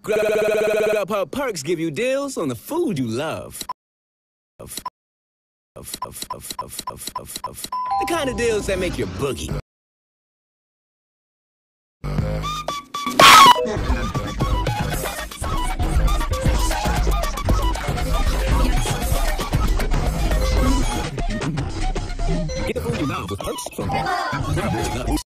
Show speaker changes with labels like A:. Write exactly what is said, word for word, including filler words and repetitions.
A: Grubhub perks give you deals on the food you love. Of, of, of, of, of, of, of, of. The kind of deals that make your boogie. Get the food you love with perks from Grubhub.